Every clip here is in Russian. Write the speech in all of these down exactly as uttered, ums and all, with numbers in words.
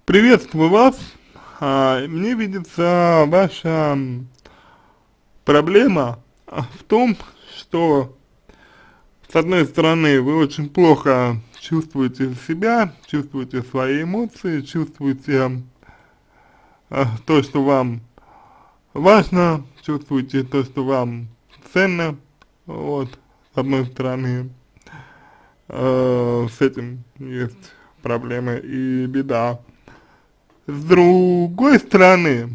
Приветствую вас. А, мне видится ваша проблема а, в том, что с одной стороны вы очень плохо чувствуете себя, чувствуете свои эмоции, чувствуете а, то, что вам важно, чувствуете то, что вам ценно, вот, с одной стороны, э, с этим есть проблемы и беда. С другой стороны,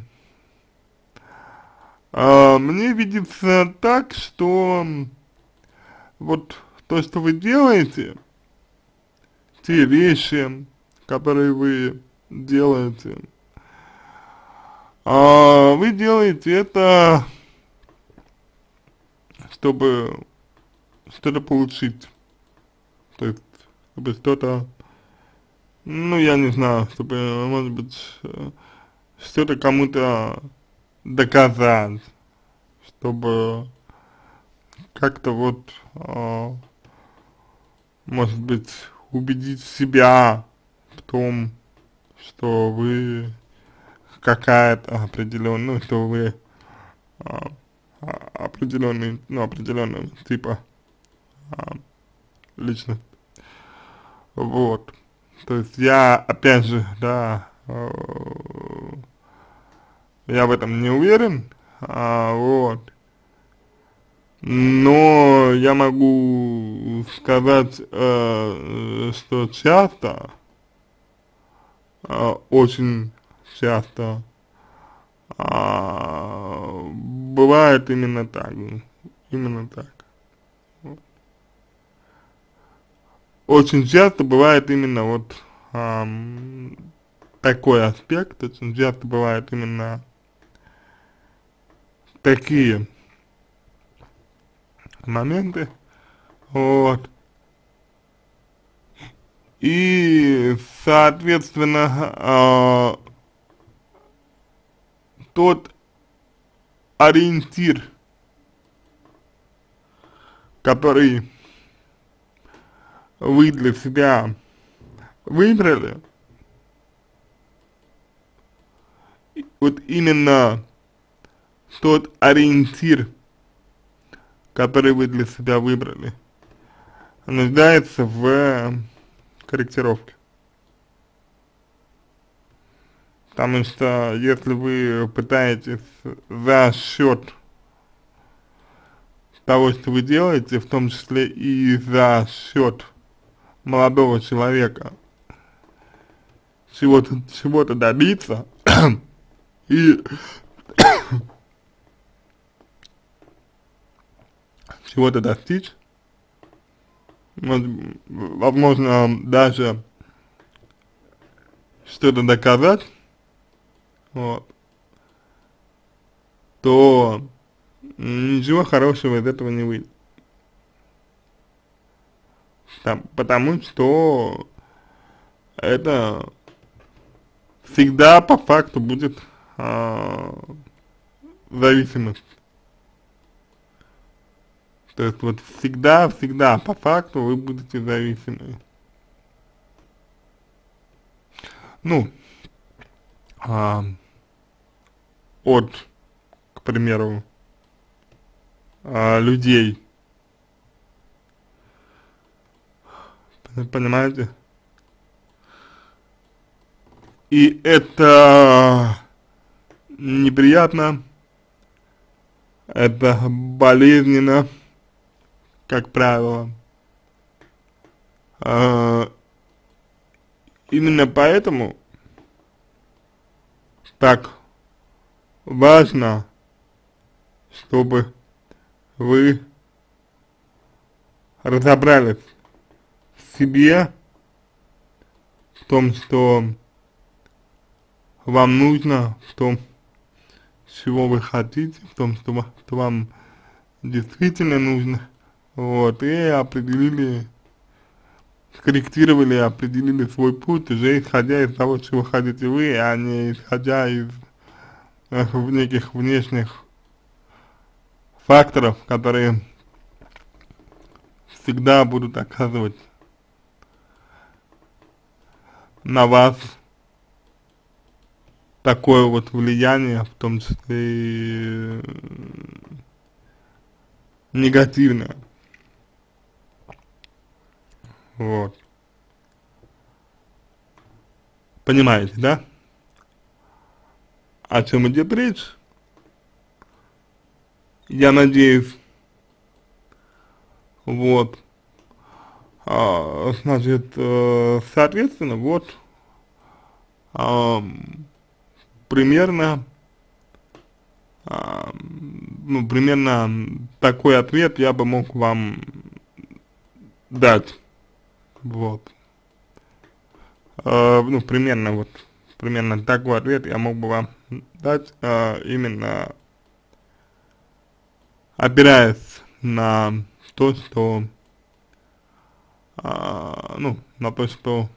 А, мне видится так, что вот то, что вы делаете, те вещи, которые вы делаете, а, вы делаете это, чтобы что-то получить, то есть, чтобы что-то, ну, я не знаю, чтобы, может быть, э, что-то кому-то доказать, чтобы как-то вот, а, может быть, убедить себя в том, что вы какая-то определенная, ну, что вы а, а, определенный, ну, определенного типа а, личность. Вот. То есть я, опять же, да, э, я в этом не уверен, а, вот. Но я могу сказать, э, что часто, э, очень часто А, бывает именно так, именно так. Очень часто бывает именно вот ам, такой аспект, очень часто бывают именно такие моменты, вот. И, соответственно, а, тот ориентир, который вы для себя выбрали, вот именно тот ориентир, который вы для себя выбрали, нуждается в корректировке. Потому что если вы пытаетесь за счет того, что вы делаете, в том числе и за счет молодого человека, чего-то чего-то добиться и чего-то достичь, может, возможно, даже что-то доказать, вот, то ничего хорошего из этого не выйдет. Там, потому что это всегда по факту будет а, зависимость. То есть вот всегда, всегда по факту вы будете зависимы. Ну, а, от, к примеру, а, людей, понимаете? И это неприятно, это болезненно, как правило. А, именно поэтому так важно, чтобы вы разобрались в себе, в том, что вам нужно, в том, чего вы хотите, в том, что, ва- что вам действительно нужно, вот, и определили, скорректировали, определили свой путь, уже исходя из того, чего хотите вы, а не исходя из э, в неких внешних факторов, которые всегда будут оказывать на вас такое вот влияние, в том числе и негативное. Вот. Понимаете, да? О чем идет речь? Я надеюсь, вот. А, значит, э, соответственно, вот, а, примерно, а, ну, примерно такой ответ я бы мог вам дать, вот. А, ну, примерно вот, примерно такой ответ я мог бы вам дать, а, именно опираясь на то, что, а, ну, на то, что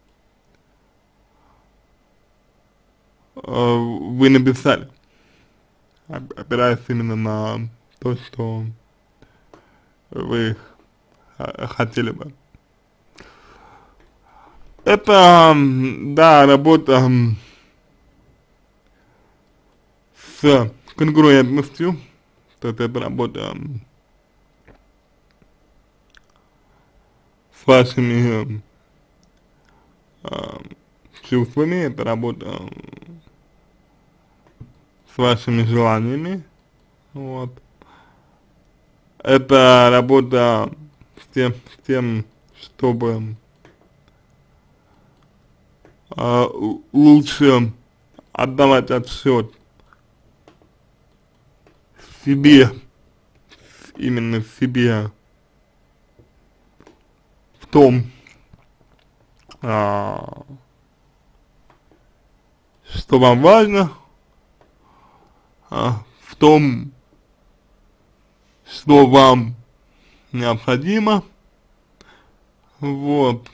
а, вы написали, опираясь именно на то, что вы хотели бы. Это, да, работа с конгруентностью, то есть это работа с вашими э, чувствами, это работа с вашими желаниями, вот. Это работа с тем, с тем чтобы э, лучше отдавать отсчет себе, именно себе, в том, а, что вам важно, а, в том, что вам необходимо, вот.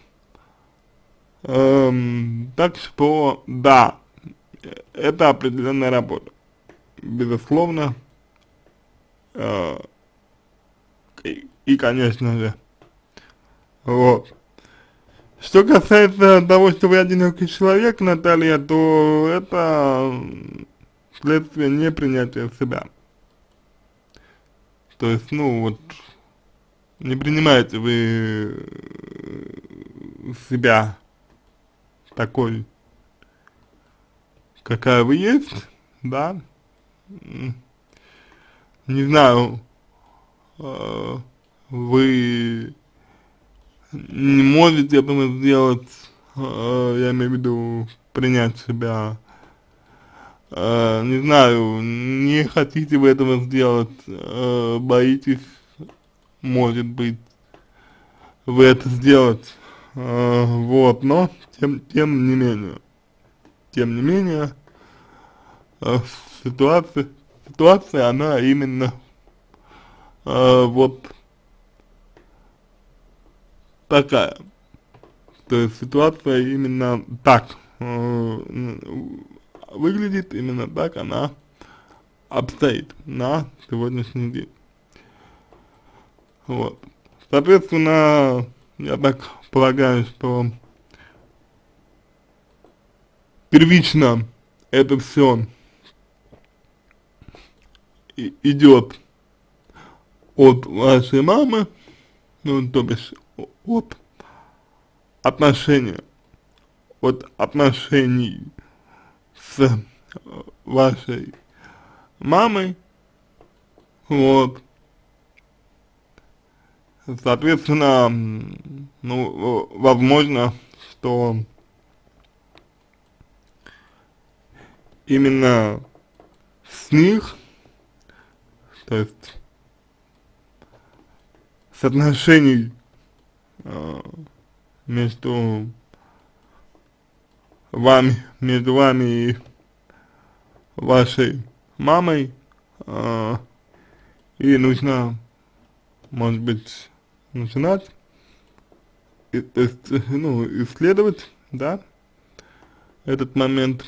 Эм, так что, да, это определенная работа, безусловно, э, и, и, конечно же, вот. Что касается того, что вы одинокий человек, Наталья, то это следствие непринятия себя. То есть, ну вот, не принимаете вы себя такой, какая вы есть, да, не знаю, э, вы не можете этого сделать, э, я имею в виду принять себя, э, не знаю, не хотите вы этого сделать, э, боитесь, может быть, вы это сделать, э, вот, но тем, тем не менее, тем не менее, э, ситуация, ситуация, она именно, э, вот такая. То есть ситуация именно так э, выглядит, именно так она обстоит на сегодняшний день. Вот. Соответственно, я так полагаю, что первично это все идет от вашей мамы, ну, то бишь от отношения, от отношений с вашей мамой, вот. Соответственно, ну, возможно, что именно с них, то есть с отношений э, между вами, между вами и вашей мамой, э, и нужно, может быть, начинать, и, то есть, ну, исследовать, да, этот момент.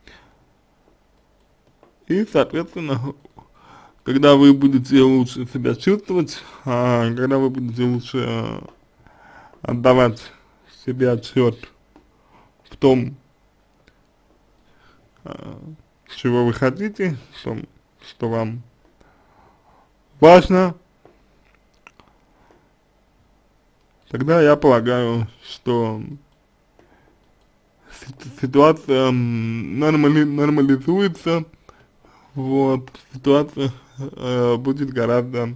И, соответственно, когда вы будете лучше себя чувствовать, а, когда вы будете лучше а, отдавать себе отчет в том, э, чего вы хотите, что, что вам важно, тогда я полагаю, что ситуация нормали, нормализуется, вот, ситуация э, будет гораздо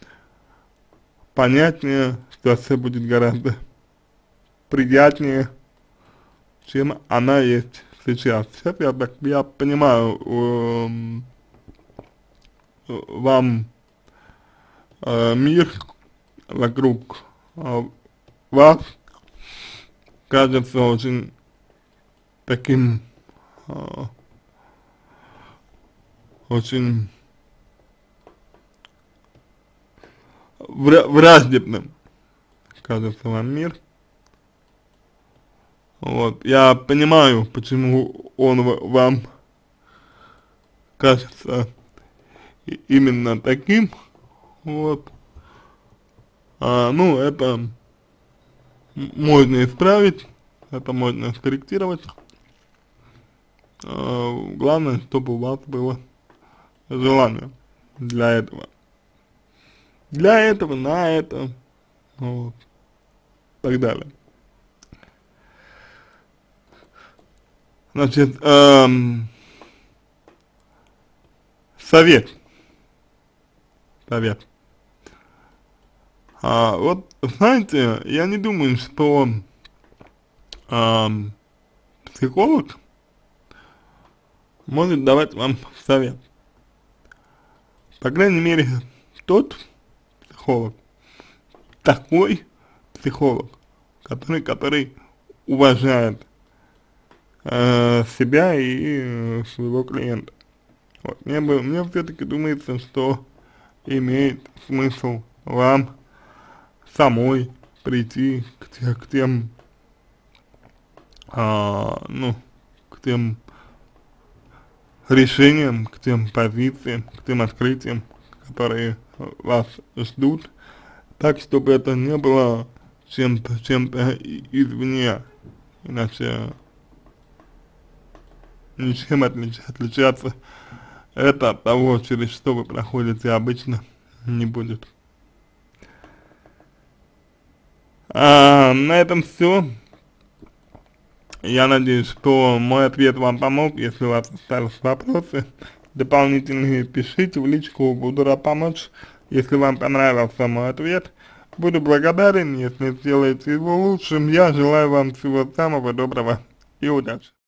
понятнее, ситуация будет гораздо приятнее, чем она есть сейчас. Сейчас я так, я понимаю, э, вам э, мир вокруг э, вас кажется очень таким э, очень вра враждебным, кажется вам мир. Вот, я понимаю, почему он вам кажется именно таким, вот. А, ну, это можно исправить, это можно скорректировать. А, главное, чтобы у вас было желание для этого. Для этого, на это, вот, и так далее. Значит, эм, совет. Совет. А, вот, знаете, я не думаю, что эм, психолог может давать вам совет. По крайней мере, тот психолог, такой психолог, который, который уважает э, себя и э, своего клиента. Вот. Мне, бы, мне все-таки думается, что имеет смысл вам самой прийти к, те, к тем, а, ну, к тем решениям, к тем позициям, к тем открытиям, которые вас ждут, так, чтобы это не было чем-то, чем-то извне, иначе ничем отлич, отличаться это от того, через что вы проходите обычно, не будет. А, на этом все. Я надеюсь, что мой ответ вам помог. Если у вас остались вопросы дополнительные, пишите в личку, буду рад помочь. Если вам понравился мой ответ, буду благодарен, если сделаете его лучшим. Я желаю вам всего самого доброго и удачи.